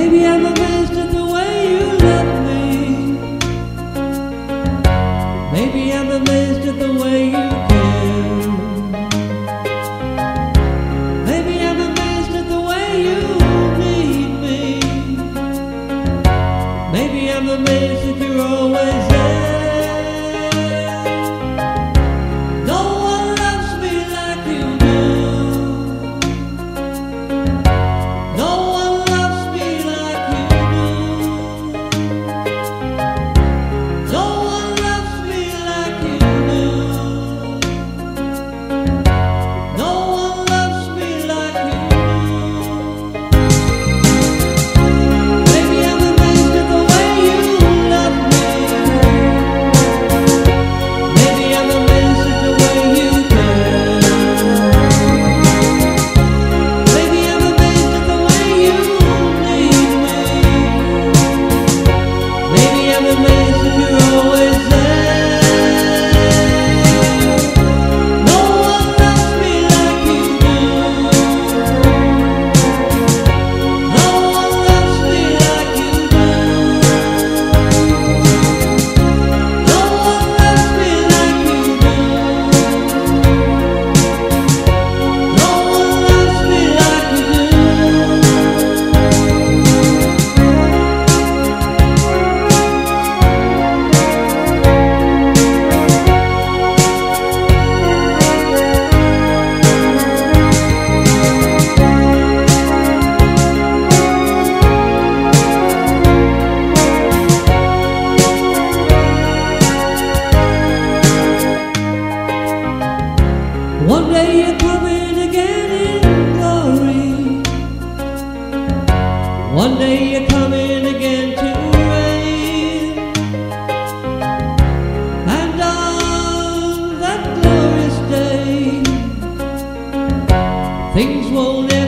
Maybe I'm amazed at the way you love me. Maybe I'm amazed at the way you care. Maybe I'm amazed at the way you need me. Maybe I'm amazed that you're always there. No one loves me like you do. No one loves me like you do. No one loves me like you do. No one loves me like you do. Maybe I'm amazed at the way you love me. Maybe I'm amazed at the way you care. Maybe I'm amazed at the way you need me. Maybe I'm amazed that you're always there. No one loves me like you do. No one loves me like you do. No one loves me like you do. No one loves me like you do. One day you're coming again in glory. One day you're coming again to reign. And on that glorious day, things won't